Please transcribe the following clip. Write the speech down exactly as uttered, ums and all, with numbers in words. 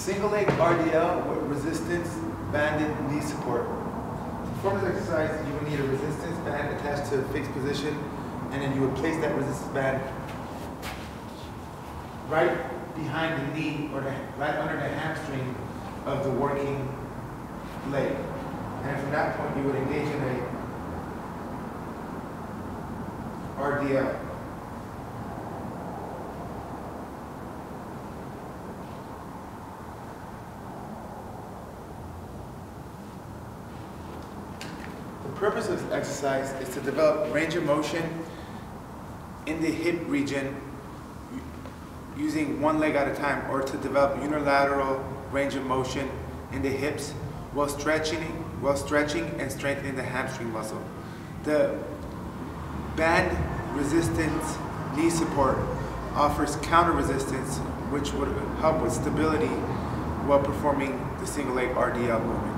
Single leg R D L with resistance banded knee support. To perform this exercise, you would need a resistance band attached to a fixed position, and then you would place that resistance band right behind the knee or the, right under the hamstring of the working leg. And from that point, you would engage in a R D L. The purpose of this exercise is to develop range of motion in the hip region using one leg at a time, or to develop unilateral range of motion in the hips while stretching, while stretching and strengthening the hamstring muscle. The band resistance knee support offers counter resistance, which would help with stability while performing the single leg R D L movement.